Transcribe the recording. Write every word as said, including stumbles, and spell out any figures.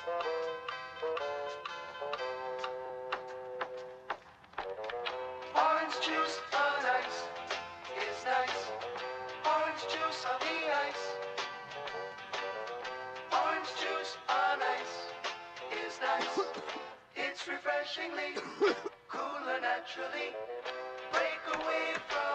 Orange juice on ice is nice. Orange juice on the ice. Orange juice on ice is nice. It's refreshingly cool and naturally break away from